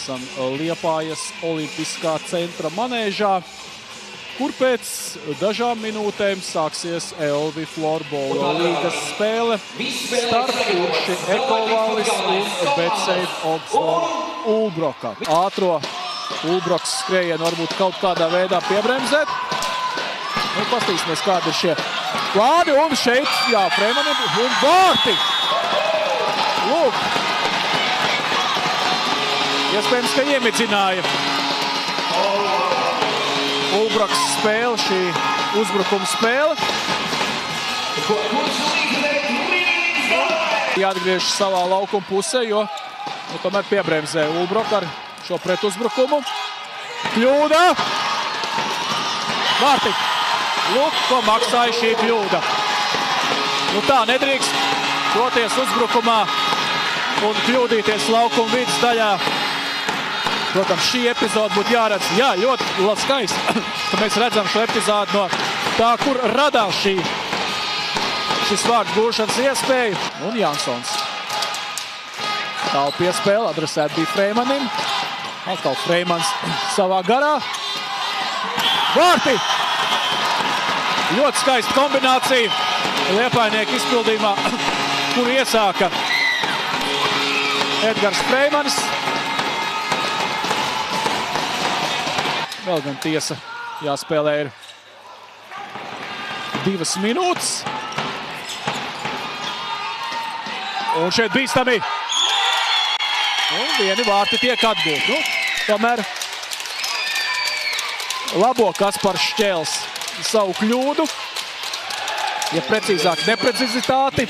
Esam Liepājas Olimpiskā centra manēžā, kur pēc dažām minūtēm sāksies Elvi Florbola līgas spēle starp Urši Ekovalis un Betsafe Augsburg Ulbroka. Ātro Ulbroks skrējienu varbūt kaut kādā veidā piebremzēt. Nu, pastīsimies, kādi ir šie plāni, un šeit, jā, Freimanim un vārti. Lūk. Iespējams, ka iemidzināja Ulbroks spēle, šī uzbrukuma spēle. Jāatgriež savā laukuma pusē, jo tomēr piebremzē Ulbrok ar šo pretuzbrukumu. Kļūda! Vārti! Lūk, ko maksāja šī kļūda. Nu tā nedrīkst doties uzbrukumā un kļūdīties laukuma vidas daļā. Protams, šī epizode būtu jāredz, jā, ļoti skaisti, ka mēs redzam šo epizodi no tā, kur radās šis vārdu gūšanas iespēju. Un Jansons. Tālu piespēle, adresēta bija Freimanim. Atkal Freimans savā garā. Vārti! Ļoti skaista kombinācija Liepājnieku izpildījumā, kur iesāka Edgars Freimanis. Vēl gan tiesa jāspēlē ir 2 minūtes. Un šeit bīstami. Un vieni vārti tiek atgūt. Nu, tomēr labo Kaspars Šķēls savu kļūdu. Ja precīzāk neprecizitāti.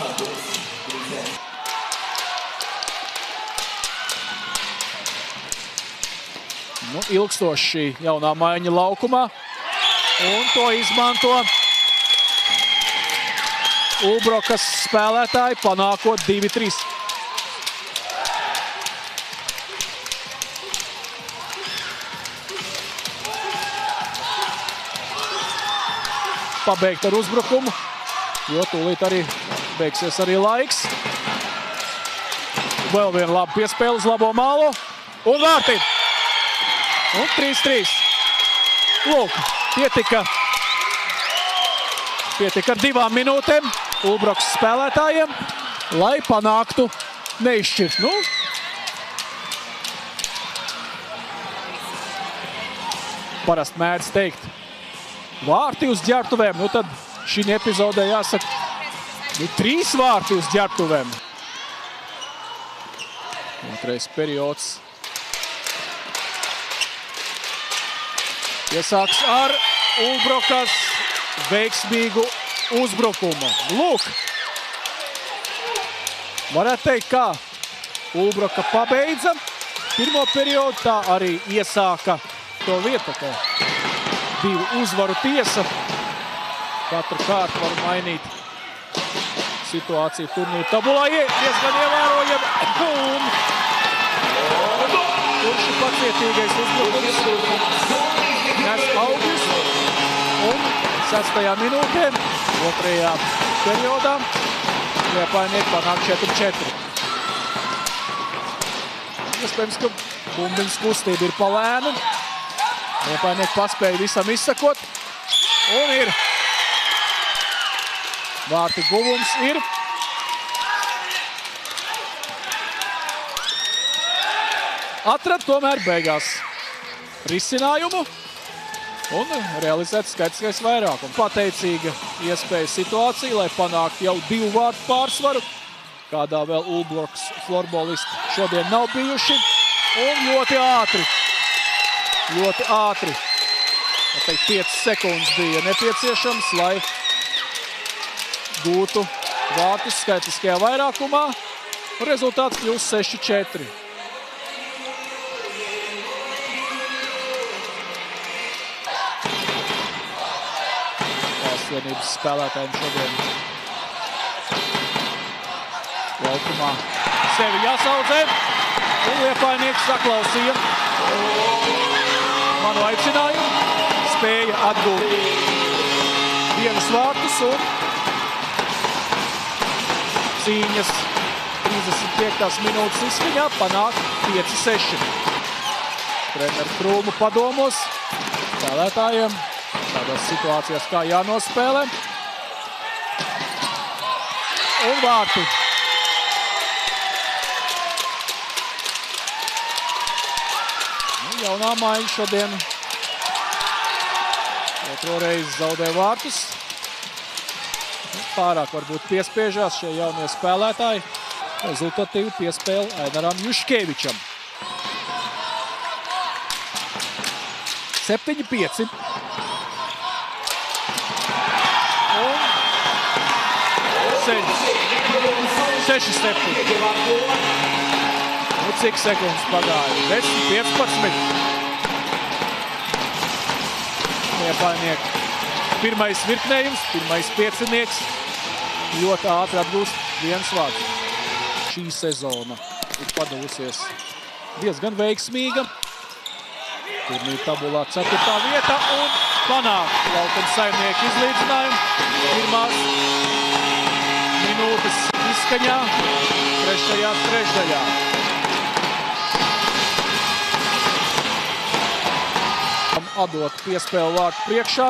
Nu, ilgstoši šī jaunā maiņa laukumā. Un to izmanto Ulbrokas spēlētāji, panākot 2-3. Pabeigt ar uzbrukumu, jo tūlīt arī beigsies arī laiks. Vēl viena laba piespēle uz labo mālo. Un vārti! Un 3-3. Lūk, pietika ar 2 minūtēm Ulbrokas spēlētājiem, lai panāktu neizšķirt. Nu, parasti mēdz teikt vārti uz ģērbtuvēm. Nu, tad šī epizodē jāsaka 3 vārti uz ģērbtuvēm. Otrais periods. Iesāks ar Ulbrokas veiksmīgu uzbrukumu. Lūk! Varētu teikt, kā Ulbroka pabeidza pirmo periodu, tā arī iesāka to vietu, ka 2 uzvaru tiesa. Katru kārtu var mainīt situāciju turnīru tabulā. Diezgan ievērojami. Un šī pacietīgais uzbrukums nes augļus. Un 6. minūtē, 2. periodā, Liepājnieki panāk 4-4. Iespējams, ka bumbiņas kustība ir pa lēnu. Liepājnieki paspēja visam izsakot. Un ir. Vārti guvums ir. Atrad tomēr beigās risinājumu un realizēt skaitiskais vairākums. Pateicīga iespēja situācija, lai panāktu jau 2 vārtu pārsvaru, kādā vēl Ulbrokas florbolisti šodien nav bijuši. Un ļoti ātri. 5 sekundes bija nepieciešams, lai gūtu vārtus skaitiskajā vairākumā. Rezultāts kļūst 6-4. Vienības spēlētājiem šodien laukumā sevi jāsaudzē. Un Liepājnieki saklausīja manu aicinājumu. Spēja atgūt 1 vārtus un cīņas 55. minūtes izskaņā panāk 5-6. Treneru Krūmu padomos spēlētājiem tādās situācijās kā jānospēlē. Un vārti. Jaunā maiņa šodien otro reizi zaudē vārtus. Pārāk varbūt piespiežās šie jaunie spēlētāji. Rezultatīvi piespēle Ainaram Juškevičam. 7-5. Un 6-7. Nu, cik sekundes pagāja? 10-15. Liepainieki. Pirmais virknējums, pirmais piecinieks. Ļoti ātri atgūst viens vārds. Šī sezona ir padavusies diezgan veiksmīga. Turnīra tabulā 4. vieta un panāk Laukuma Saimnieku izlīdzinājumu. Pirmās minūtes izskaņā trešajā trešdaļā. Atdot piespēlu vārtu priekšā.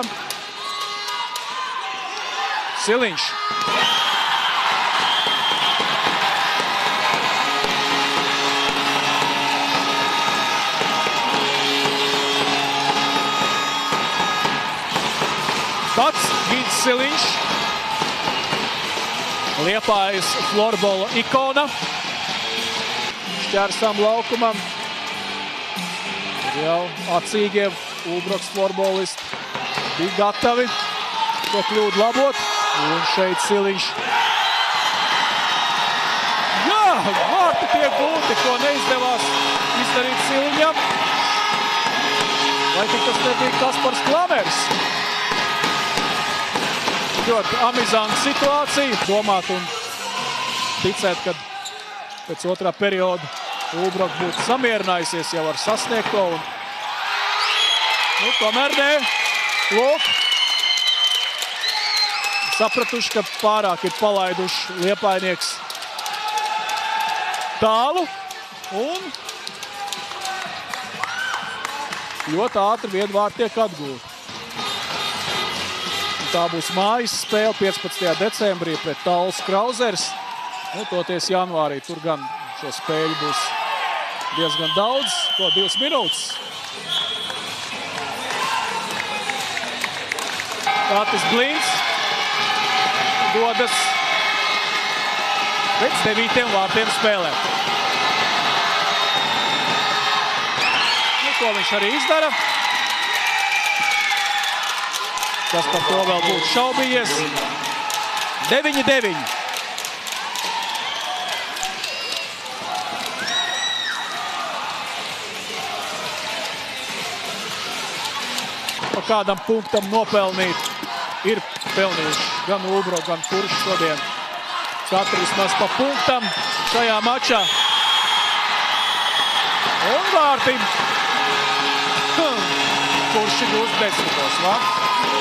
Siliņš. Pats Gīts Siliņš. Liepājas florbola ikona. Šķērsām laukumam. Jau acīgie Ulbroks florbolisti bija gatavi to kļūdu labot. Un šeit Siliņš. Jā, vārti tiek gūti, ko neizdevās izdarīt Siliņam. Vai tik tas nebija Kaspars Klamers? Ļoti amizanta situācija. Domāt un ticēt, ka pēc otrā perioda Ulbroks būtu samierinājusies jau ar sasniegto. Nu, tomēr nē. Lūk. Sapratuši, ka pārāk ir palaiduši liepainieks tālu. Un ļoti ātri vienvārti tiek atgūti. Tā būs mājas spēle 15. decembrī pret Talsu Krauzers. Nu, toties janvārī. Tur gan šo spēļu būs diezgan daudz. 2 minūtes. Tātis Blinds dodas pēc 9 vārtiem spēlē. Nu, ko viņš arī izdara. Kas par to vēl būtu šaubījies. 9-9. Pa kādam punktam nopelnīt ir pelnījuši gan Ulbrok, gan Kurš šodien. Katru vismaz pa punktam šajā mačā. Un vārti. Kurši gūst 10. vārtus.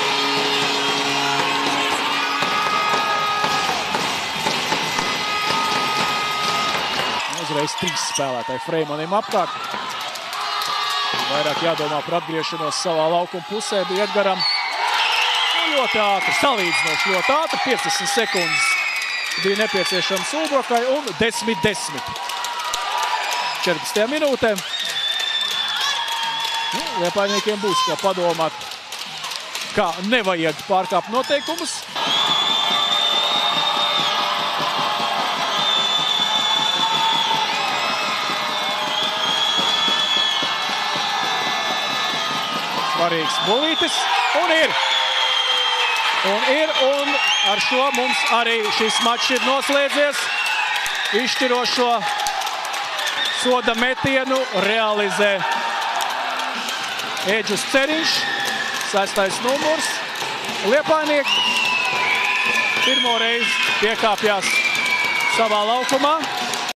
Uzreiz 3 spēlētāji Freimanim apkārt. Vairāk jādomā par atgriešanos savā laukuma pusē bija Edgaram. Ļoti ātri, salīdzinoši ļoti ātri. 50 sekundes bija nepieciešams Ulbrokai un 10-10. 14. minūtē. Nu, liepainiekiem būs ko padomāt, kā nevajag pārkāpt noteikumus. Svarīgs bulītis. Un ar šo mums arī šis mačs ir noslēdzies. Izšķirošo soda metienu realizē Ēģus Ceriņš, 6. numurs. Liepainieki pirmo reizi piekāpjās savā laukumā.